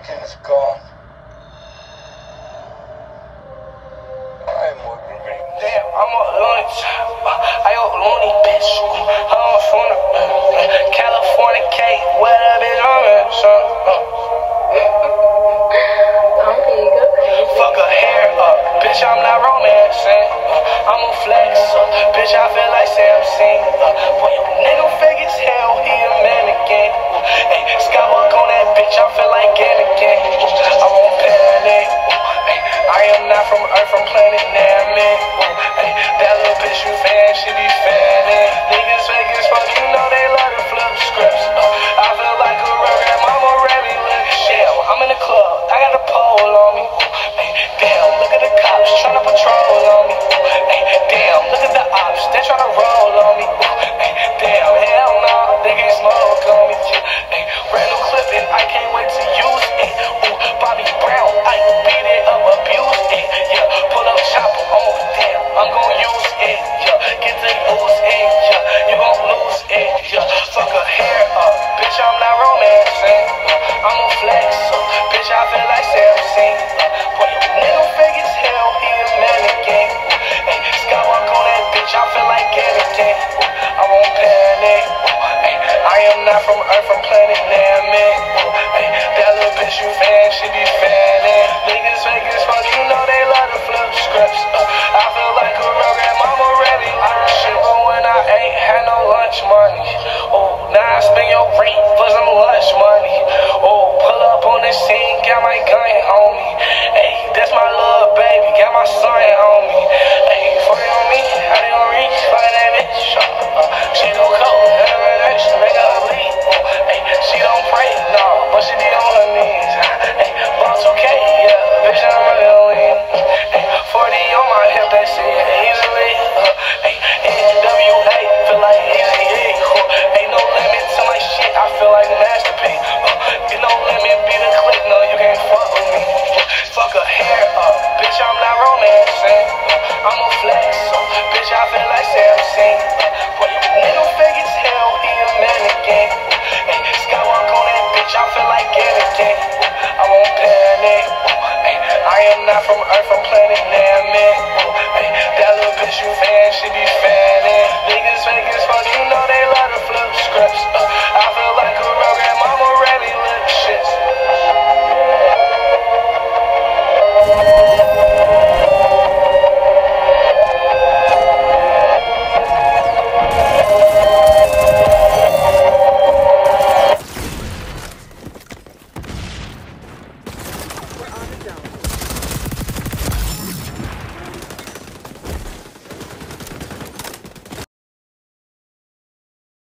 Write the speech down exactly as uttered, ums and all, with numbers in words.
seconds gone. I'm working great. Damn, I'm a lunch. I owe loony bitch. I'm from the uh, California cake. Where the bitch I'm at, son. Fuck her hair up, bitch. I'm not romancing. Uh, I'm a flex, uh, bitch. I feel like Samson. Uh, boy, your nigga fake as hell. He a mannequin. Uh, hey, Skywalk on that bitch. I feel like Anakin. Uh, I won't panic. Uh, hey, I am not from Earth. From planet Namek. Uh, hey, that little bitch you fan, she be fanning. Niggas fake as fuck. You know they love to flip scripts. Uh, I feel like a real rap. Mama Remy look shell. I'm in the club. I got a pole on me. Hey, damn, look at the cops tryna patrol on me. Hey, damn, look at the ops, they tryna roll on me. Hey, damn, hell no, they can't smoke on me. Hey, random clipping, I can't wait to use it. Ooh, Bobby Brown, I beat it up, abuse it. Yeah, pull up chopper, oh damn, I'm gon' use it. Yeah, get to use it. Yeah, you gon' lose it. Yeah, fuck her hair up, bitch, I'm not romancing. Uh, I'm a flex, uh, bitch, I feel like Samson. Uh, boy, your nigga fake as hell, he a mannequin. Hey, Skywalk on that bitch, I feel like Anakin. I won't panic. Hey, I am not from Earth, from planet Namek. Hey, that little bitch you fan, she be fanning. Niggas fake as fuck, you know they love to flip scripts. Uh, I feel like a real rap, mama ready like shit. But when I ain't had no lunch money, oh, now I spend your rent for some lunch money. Oh, pull up on the scene, got my gun on me. Hey, that's my little baby, got my son on me. Hey, fucking on me, how they gon' reach? Fucking that bitch. Uh, she don't cold, she make her leave. Uh, hey, she don't pray, no, but she be on her knees. Hey, ball two K, yeah, bitch, I'm really lean. Hey, forty on my hip, they see it easily. Uh, hey, N W A, feel like easy E. Uh, ain't no limit to my shit, I feel like a masterpiece. Uh, ain't no limit, be the click, no, you can't fuck with me. Fuck her hair up, bitch, I'm not romancing. Uh, I'm a flex, uh, bitch, I feel like Samson. Uh, boy, your nigga fake as hell, he a mannequin. Uh, hey, Skywalk on that bitch, I feel like Anakin. Uh, I won't panic. Uh, hey, I am not from